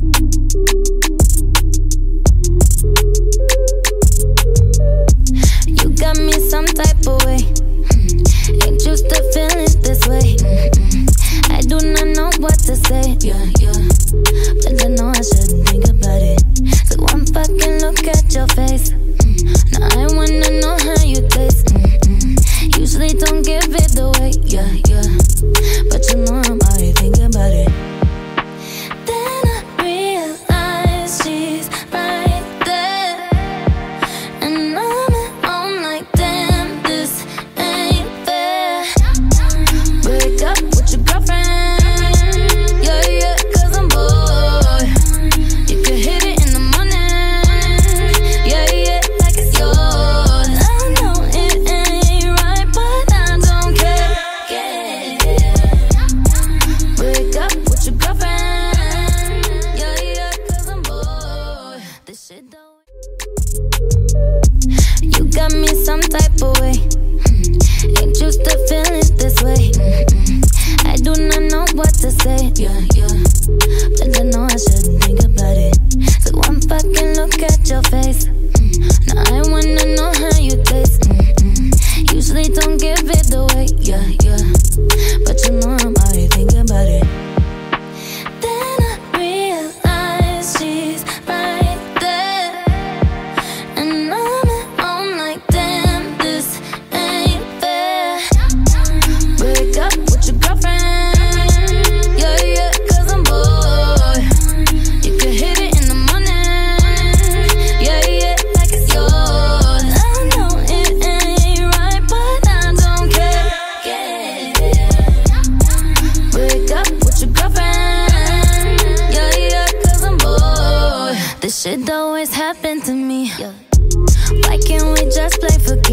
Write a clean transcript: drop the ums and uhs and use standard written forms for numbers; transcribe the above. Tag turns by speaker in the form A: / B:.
A: You got me some type of way. Ain't used to feeling this way. I do not know what to say. Yeah, yeah. But I know I shouldn't think about it. So one fucking look at your face. Now I wanna know how you taste. Usually don't give it away. Yeah, yeah. But you know I'm already thinking about it. Then I realize she's right there, and I'm at home like, damn, this ain't fair. Break up with your girlfriend. Yeah, yeah, 'cause I'm bored. You can hit it in the morning. Yeah, yeah, like it's yours. I know it ain't right, but I don't care. Break up with your girlfriend. Yeah, yeah, 'cause I'm bored. This shit don't. You got me some type of way. Ain't used to feeling this way. I do not know what to say. Yeah, yeah. But I know I shouldn't think about it. So one fucking look at your face. Now I wanna know how you taste. Usually don't give it away. Yeah, yeah. But you know I'm already thinking about it. Then I realize she's right there, and I'm at home like, damn, this ain't fair. Break up with your girlfriend. Yeah, yeah, 'cause I'm bored. You can hit it in the morning. Yeah, yeah, like it's yours. I know it ain't right, but I don't care. Break up with your girlfriend. Yeah, yeah, 'cause I'm bored. This shit always happened to me. Why can't we just play for